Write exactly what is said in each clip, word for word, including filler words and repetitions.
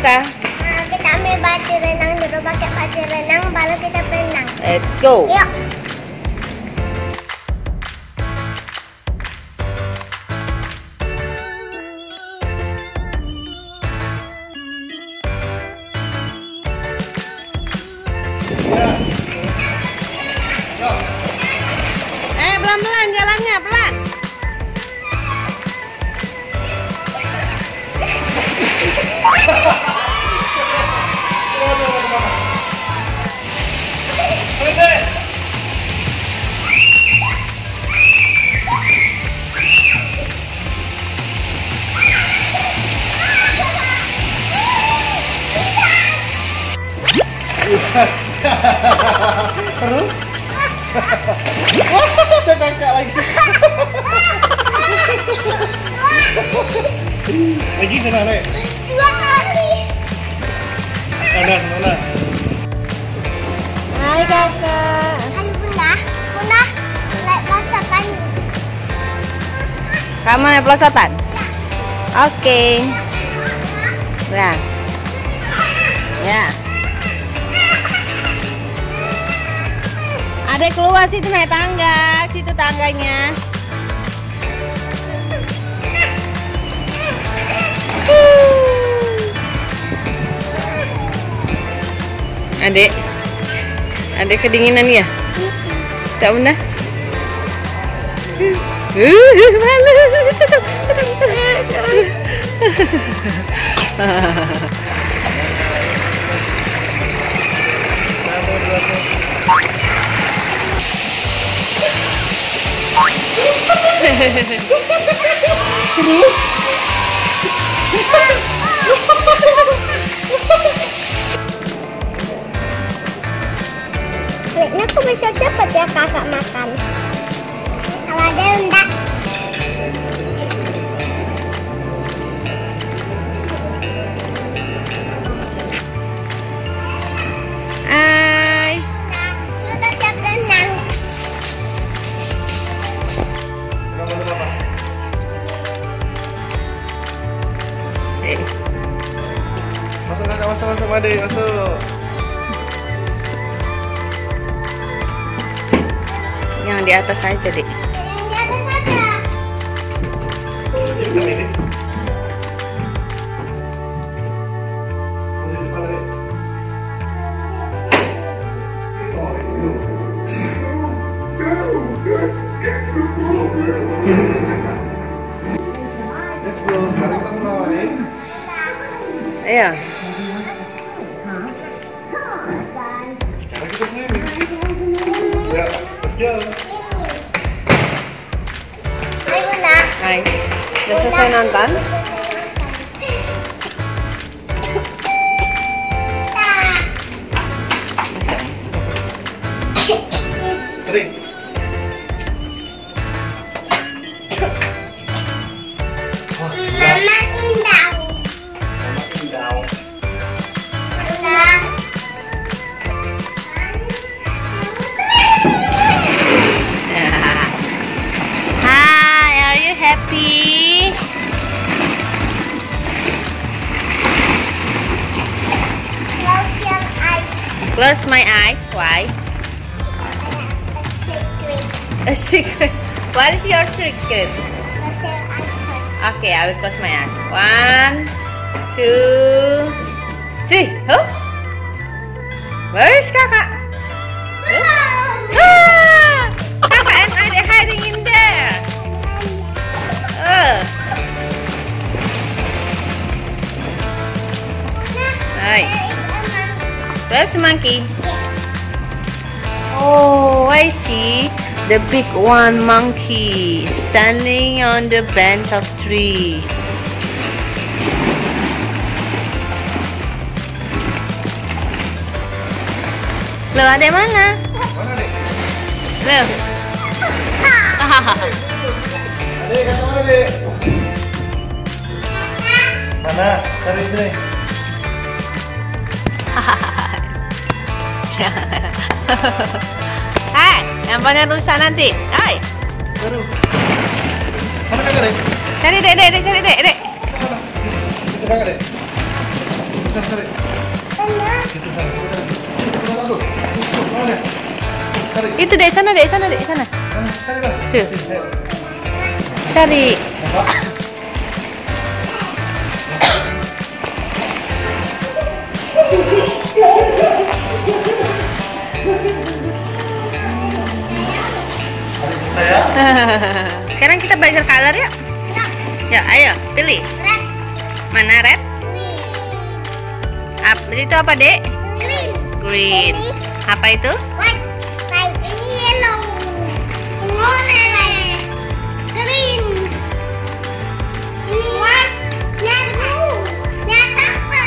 kita? Nah, kita ambil baju renang dulu, pakai baju renang, baru kita berenang. Let's go. Yuk. Eh, pelan-pelan jalannya, pelan. Terus? Wah, ada kakak lagi. Lagi sana, Nek. Dua kali. Mana, mana? Hai kakak. Hai Bunda, Bunda, naik pelosotan. Kamu naik pelosotan? Oke. Nah. Ya. Adek keluar situ naik tangga, situ tangganya. Adek, adek kedinginan ya? Tak bunda? Malu. Kayaknya aku bisa cepet ya kakak makan. Kalau ada enggak? Hai. Sudah siap renang. Eh, Masuk kakak, masuk, masuk, adik, masuk. Yang di atas aja, Dek. Yang di atas aja. Ini sama ini. Ambil depan, adik. Let's go. Sekarang kita mau nih. Ayo. Sekarang kita swimming. Ya, let's go. Hai Bunda. Hai. Udah selesai nonton? Masuk. Adik. Mama indah. Mama indah. Bunda. Hi, are you happy? Close your eyes. Close my eyes. Why? A secret. A secret. What is your secret? Close your eyes first. Okay, I will close my eyes. One, two, three. Huh? Where is kakak? Ah! Kakak and adik hiding in there. Uh. Hi. There's a monkey. Oh, I see. The big one monkey standing on the branch of tree. Loh, adek mana? Mana, Dek? Loh. Adik, kakak mana, Dek? Mana? Cari sini. Hai, handphonenya rusak nanti. Hai. Baru. Mana kakak, Dek? Cari dek, dek, dek, cari dek, dek. Itu kakak, Dek. sana, tarik. Enak. Itu sana, tarik. Itu satu. Mana? Tarik. Itu dek sana, dek sana, dek sana. Mana? Cari lah. Tuh. Sini, ayo. Cari. Nampak? Adik saya. Sekarang kita belajar color ya. Ya, ayo pilih. Red. Mana red? Up, itu apa dek? Green. Green. Apa itu? White. White. Ini yellow. Ini orange. Green. Ini white. Ini blue. Ini purple.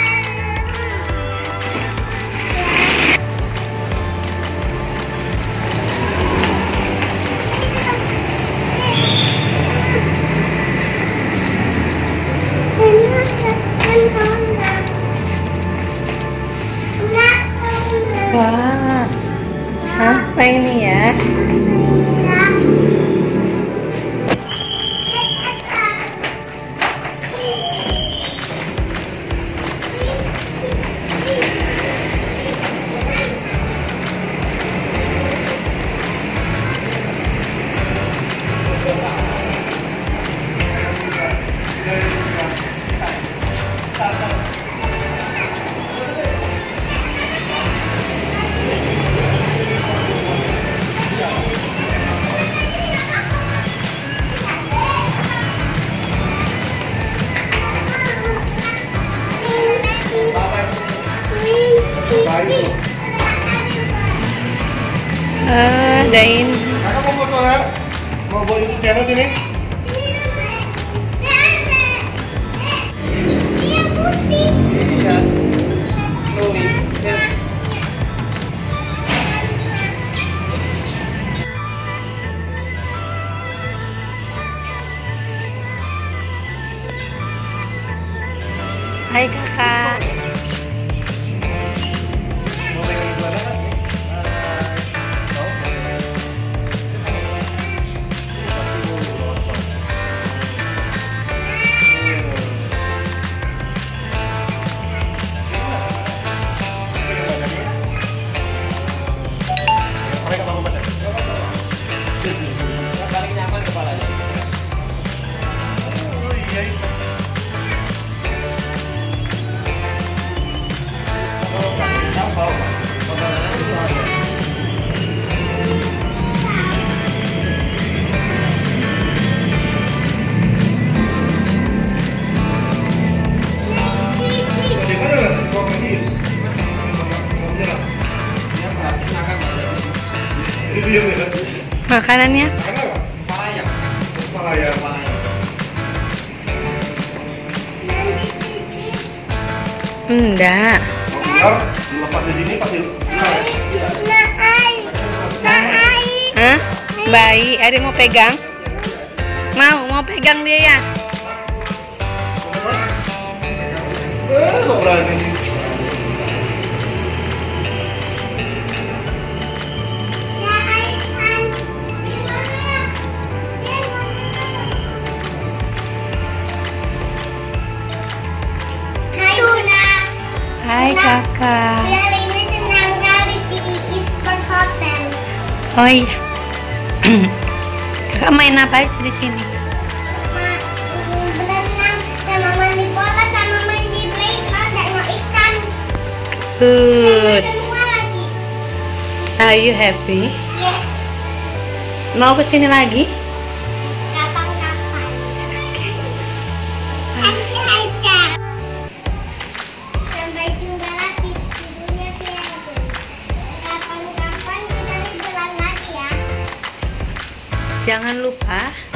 Wah, apa ini ya? Baik. Ah, Dain. Kakak mau foto ya? Mau buat YouTube channel sini? Iya. Sorry. Hai kakak. Mau pegang di mana, Kak? Mau? Pakai apa baca? Paling nyaman kepalanya. Oh iya. Makanannya? Enggak. Lepas di sini pasti. Hah? Bayi, ada mau pegang? Mau, mau pegang dia ya? Eh, sok berani. Hai kakak. Hari ini senang kali di Eastern Hotel. Oh iya. Kakak main apa aja di sini? Ma, berenang sama mandi bola sama mandi playground dan mau ikan. Good. Semua lagi. Are you happy? Yes. Mau ke sini lagi? Kapan-kapan. Happy aja. Sampai jumpa lagi di dunia kreatif. Kapan-kapan kita liburan lagi ya. Jangan lupa